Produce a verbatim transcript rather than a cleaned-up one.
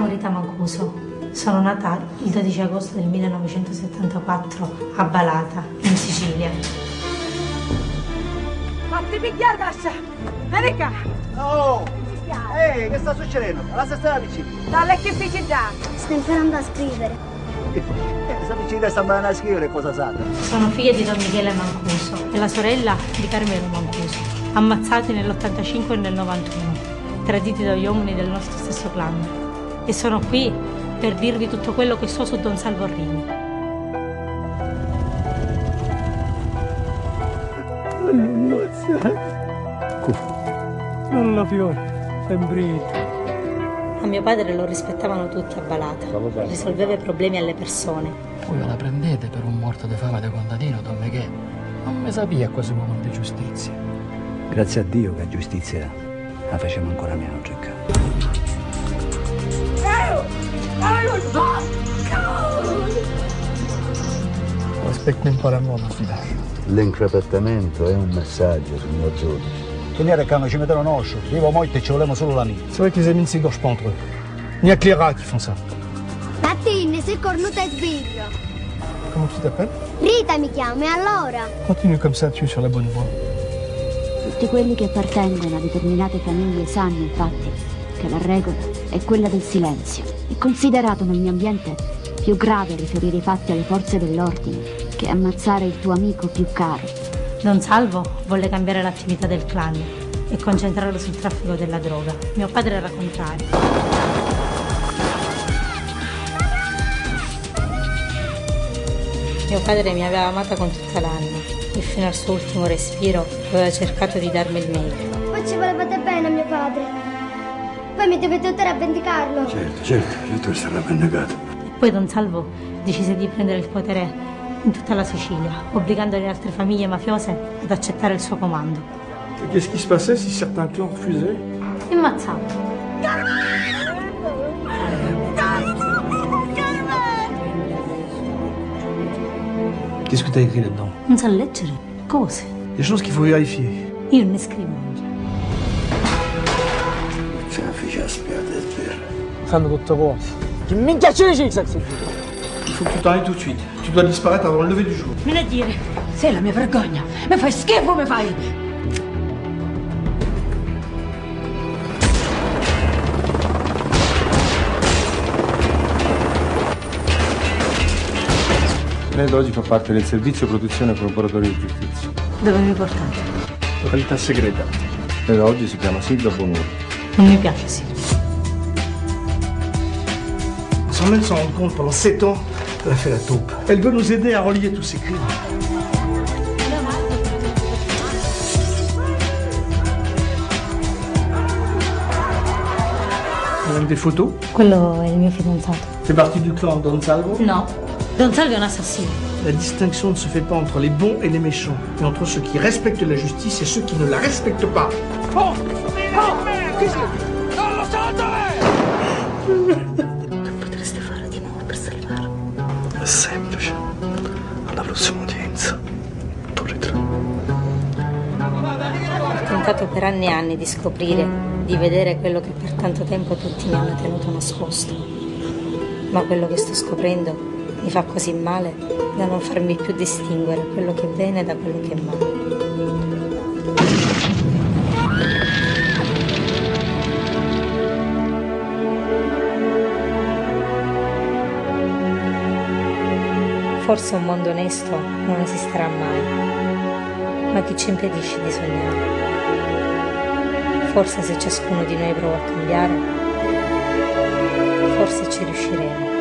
Rita Mancuso. Sono nata il dodici agosto del millenovecentosettantaquattro a Balata, in Sicilia. Fatti picchiare, Tascia! Vieni qua! Oh! Ehi, che sta succedendo? La stessa vicina! Dalle che già! Sto imparando a scrivere. E poi? Eh, questa vicina sta imparando a scrivere cosa sa? Sono figlia di Don Michele Mancuso e la sorella di Carmelo Mancuso, ammazzati nell'ottantacinque e nel novantuno, traditi dagli uomini del nostro stesso clan. E sono qui per dirvi tutto quello che so su Don Salvo Rini. Non la fiore, sempre. A mio padre lo rispettavano tutti a Balata, risolveva i problemi alle persone. Voi la prendete per un morto di fame di contadino, Don Michele? Non mi sapia quasi uomo di giustizia. Grazie a Dio che a giustizia la facciamo ancora meno giocare. Aspetta un po' la nuova fidaia. L'increpettamento è un messaggio, signor giudice. Tenere che non ci mettono nostro, vivo molto e ci volevamo solo la mia. C'est vrai que les amis ne s'égorgent pas entre eux. Il n'y a que les rats qui font ça. Mattine, sei cornuta e sbiglio. Comment tu t'appelles? Rita mi chiami, allora? Continue comme ça, tu es sur la bonne voie. Tutti quelli che appartengono a determinate famiglie sanno, infatti, che la regola è quella del silenzio. È considerato nel mio ambiente più grave riferire i fatti alle forze dell'ordine che ammazzare il tuo amico più caro. Don Salvo volle cambiare l'attività del clan e concentrarlo sul traffico della droga. Mio padre era contrario. Mio padre mi aveva amata con tutta l'anima e fino al suo ultimo respiro aveva cercato di darmi il meglio. Voi ci volevate bene a mio padre. Poi mi dovete aiutare a vendicarlo. Certo, certo, io tu sarà vendicato. E poi Don Salvo decise di prendere il potere in tutta la Sicilia, obbligando le altre famiglie mafiose ad accettare il suo comando. Et qu'est-ce qui se passait si certains clans refusaient? E ammazzavo. Qu'est-ce que t'as écrit là-dedans? Non sa leggere? Cose. Des choses qu'il faut vérifier. Io ne scrivo. C'è una figlia spiata e sbirra. Fanno tutte cose. Che minchia ci dici, Saxi? Il faut que tu t'arrêtes tout de suite. Tu dois disparaître avant le lever du jour. Me ne dire. Sei la mia vergogna! Mi fai schifo, mi fai! Lei da oggi fa parte del servizio protezione collaboratori di giustizia. Dove mi portate? Località segreta. Lei da oggi si chiama Silvia Bonuri. Non mi piace, sì. Sans même s'en rendre compte, pendant sept ans, elle a fait la taupe. Elle veut nous aider à relier tous ces crimes. Même des photos. Quello è il mio fidanzato. Fais partie du clan Don Salvo. No, Don Salvo è un assassino. La distinction ne se fait pas entre les bons et les méchants, mais entre ceux qui respectent la justice et ceux qui ne la respectent pas. Oh! Oh! Che sei? Non lo so dov'è! Che potreste fare di nuovo per salvarlo? È semplice. Alla prossima udienza. Tu ritrovi. Ho tentato per anni e anni di scoprire, di vedere quello che per tanto tempo tutti mi hanno tenuto nascosto. Ma quello che sto scoprendo mi fa così male da non farmi più distinguere quello che è bene da quello che è male. Forse un mondo onesto non esisterà mai, ma chi ci impedisce di sognare? Forse se ciascuno di noi prova a cambiare, forse ci riusciremo.